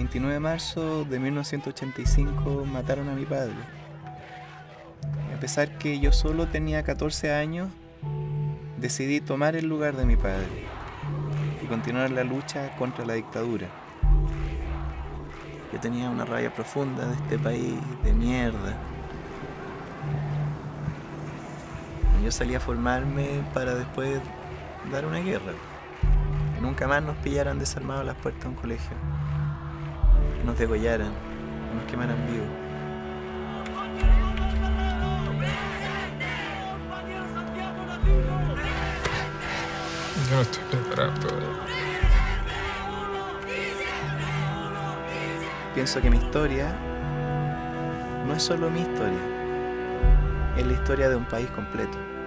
29 de marzo de 1985 mataron a mi padre. A pesar que yo solo tenía 14 años, decidí tomar el lugar de mi padre y continuar la lucha contra la dictadura. Yo tenía una rabia profunda de este país de mierda. Yo salí a formarme para después dar una guerra. Que nunca más nos pillaran desarmados a las puertas de un colegio. Que nos degollaran, que nos quemaran vivos. Yo no estoy preparado todavía. Pienso que mi historia no es solo mi historia, es la historia de un país completo.